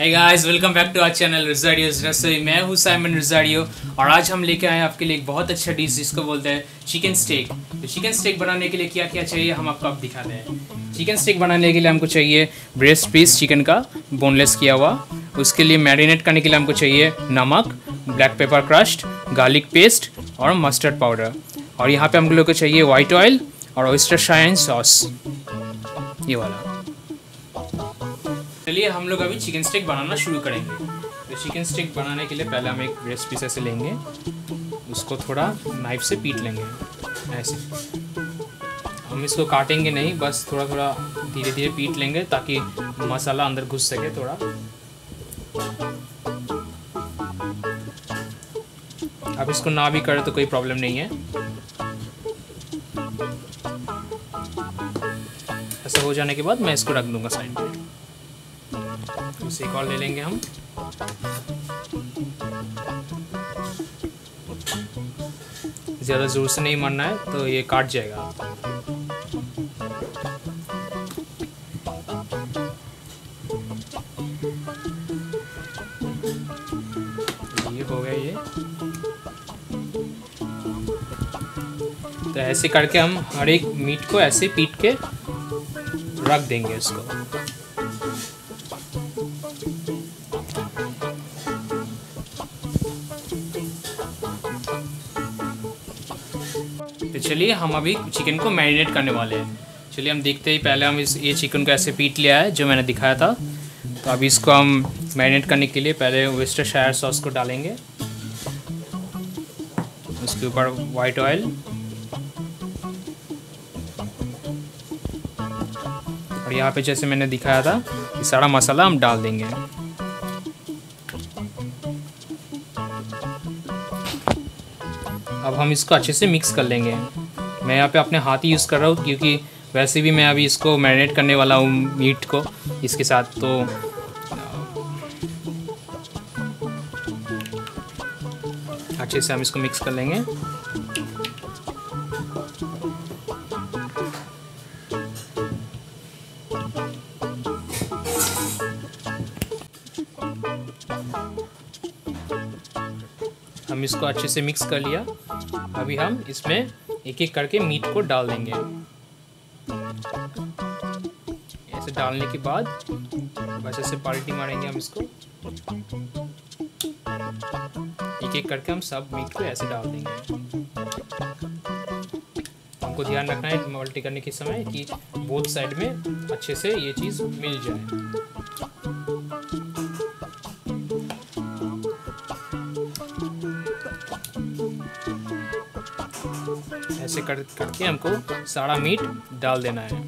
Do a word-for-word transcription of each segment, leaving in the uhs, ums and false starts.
Hi guys, welcome back to our channel रिज़ाडियोस रसोई। मैं हूँ साइमन रिज़ाडियो और आज हम लेके आए हैं आपके लिए एक बहुत अच्छा डिश जिसको बोलते हैं चिकन स्टेक। तो चिकन स्टेक बनाने के लिए क्या क्या चाहिए हम आपको अब दिखाते हैं। चिकन स्टेक बनाने के लिए हमको चाहिए ब्रेस्ट पीस चिकन का बोनलेस किया हुआ। उसके लिए मैरिनेट करने के लिए हमको चाहिए नमक, black pepper crushed, garlic paste और मस्टर्ड पाउडर। और यहाँ पे हम लोग को चाहिए वाइट ऑयल और ओयस्टरशायर सॉस, ये वाला। चलिए हम लोग अभी चिकन स्टेक बनाना शुरू करेंगे। तो चिकन स्टेक बनाने के लिए पहले हम एक ब्रेस्ट पीस ऐसे लेंगे, उसको थोड़ा नाइफ से पीट लेंगे ऐसे। हम इसको काटेंगे नहीं, बस थोड़ा थोड़ा धीरे धीरे पीट लेंगे ताकि मसाला अंदर घुस सके थोड़ा। अब इसको ना भी करे तो कोई प्रॉब्लम नहीं है। ऐसा हो जाने के बाद मैं इसको रख दूंगा साइड में। इसे एक और ले लेंगे हम। ज़्यादा जोर से नहीं मारना है तो ये काट जाएगा। ये हो गया ये। तो ऐसे करके हम हर एक मीट को ऐसे पीट के रख देंगे इसको। तो चलिए हम अभी चिकन को मैरिनेट करने वाले हैं। चलिए हम देखते ही पहले हम इस ये चिकन को ऐसे पीट लिया है जो मैंने दिखाया था। तो अभी इसको हम मैरिनेट करने के लिए पहले ओयस्टरशायर सॉस को डालेंगे, उसके ऊपर वाइट ऑयल और यहाँ पे जैसे मैंने दिखाया था ये सारा मसाला हम डाल देंगे। अब हम इसको अच्छे से मिक्स कर लेंगे। मैं यहाँ पे अपने हाथ ही यूज़ कर रहा हूँ क्योंकि वैसे भी मैं अभी इसको मैरिनेट करने वाला हूँ मीट को इसके साथ। तो अच्छे से हम इसको मिक्स कर लेंगे। हम इसको अच्छे से मिक्स कर लिया। अभी हम इसमें एक एक करके मीट को डाल देंगे। ऐसे डालने के बाद बस ऐसे पलटी मारेंगे हम इसको। एक एक करके हम सब मीट को ऐसे डाल देंगे। हमको ध्यान रखना है पलटी करने के समय कि बोथ साइड में अच्छे से ये चीज़ मिल जाए। ऐसे कर करके हमको सारा मीट डाल देना है।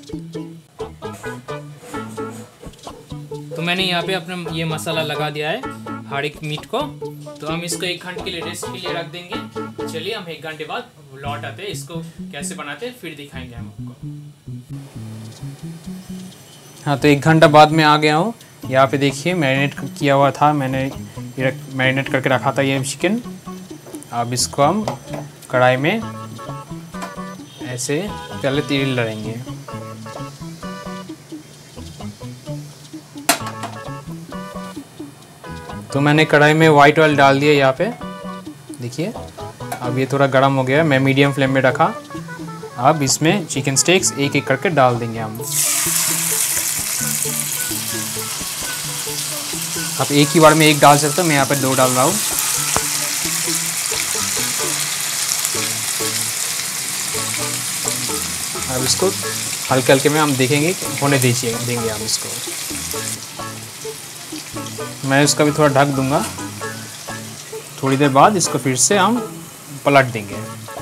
तो मैंने यहाँ पे अपना ये मसाला लगा दिया है हर एक मीट को। तो हम इसको एक घंटे के लिए रेस्ट के लिए रख देंगे। चलिए हम एक घंटे बाद लौट आते हैं, इसको कैसे बनाते हैं फिर दिखाएंगे हम आपको। हाँ, तो एक घंटा बाद में आ गया हूँ। यहाँ पे देखिए मैरिनेट किया हुआ था, मैंने मैरिनेट करके रखा था ये चिकन। अब इसको हम कढ़ाई में ऐसे पहले तेल डालेंगे। तो मैंने कढ़ाई में वाइट ऑयल डाल दिया यहाँ पे देखिए। अब ये थोड़ा गर्म हो गया, मैं मीडियम फ्लेम में रखा। अब इसमें चिकन स्टेक्स एक एक करके डाल देंगे हम। आप एक ही बार में एक डाल सकते हो, मैं यहाँ पे दो डाल रहा हूँ। अब इसको हल्के हल्के में हम देखेंगे होने दीजिए देंगे हम इसको। मैं इसका भी थोड़ा ढक दूंगा। थोड़ी देर बाद इसको फिर से हम पलट देंगे।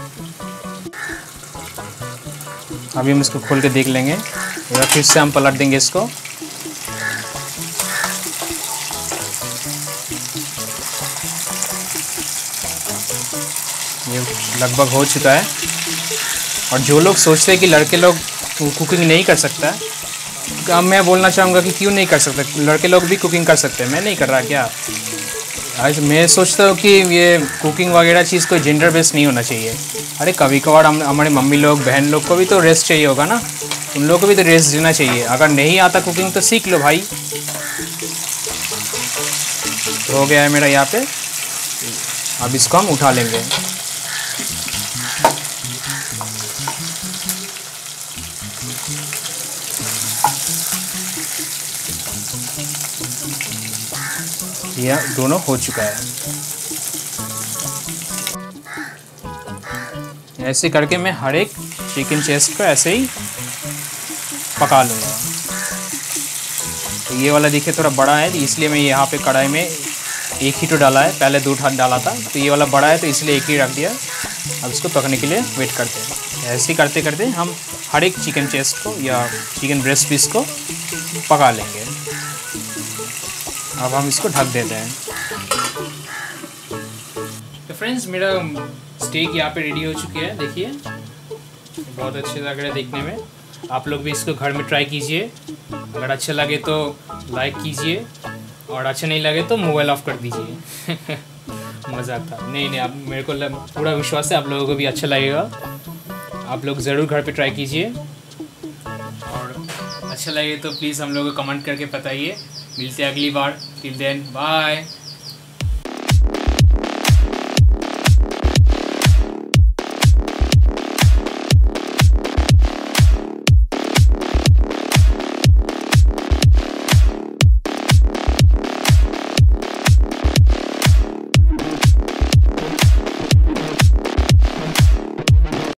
अभी हम इसको खोल के देख लेंगे, एक बार फिर से हम पलट देंगे इसको। ये लगभग हो चुका है। और जो लोग सोचते हैं कि लड़के लोग कुकिंग नहीं कर सकता, अब मैं बोलना चाहूँगा कि क्यों नहीं कर सकते, लड़के लोग भी कुकिंग कर सकते हैं। मैं नहीं कर रहा क्या? आज मैं सोचता हूँ कि ये कुकिंग वगैरह चीज़ कोई जेंडर बेस्ड नहीं होना चाहिए। अरे कभी कभार हम हमारे मम्मी लोग बहन लोग को भी तो रेस्ट चाहिए होगा ना, उन लोगों को भी तो रेस्ट देना चाहिए। अगर नहीं आता कुकिंग तो सीख लो भाई। हो गया है मेरा यहाँ पे। अब इसको हम उठा लेंगे। यह दोनों हो चुका है। ऐसे करके मैं हर एक चिकन चेस्ट को ऐसे ही पका लूँगा। तो ये वाला देखिए थोड़ा बड़ा है, इसलिए मैं यहाँ पे कढ़ाई में एक ही तो डाला है, पहले दो हाथ डाला था। तो ये वाला बड़ा है तो इसलिए एक ही रख दिया। अब इसको पकने के लिए वेट करते हैं। ऐसे ही करते करते हम हर एक चिकन चेस्ट को या चिकन ब्रेस्ट पीस को पका लेंगे। अब हम इसको ढक देते हैं। तो फ्रेंड्स, मेरा स्टेक यहाँ पे रेडी हो चुकी है। देखिए बहुत अच्छे लग रहे हैं देखने में। आप लोग भी इसको घर में ट्राई कीजिए। अगर अच्छा लगे तो लाइक कीजिए और अच्छा नहीं लगे तो मोबाइल ऑफ कर दीजिए। मज़ा आता नहीं नहीं आप मेरे को पूरा विश्वास है आप लोगों को भी अच्छा लगेगा। आप लोग ज़रूर घर पे ट्राई कीजिए और अच्छा लगे तो प्लीज़ हम लोगों को कमेंट करके बताइए। मिलते हैं अगली बार। Till then bye.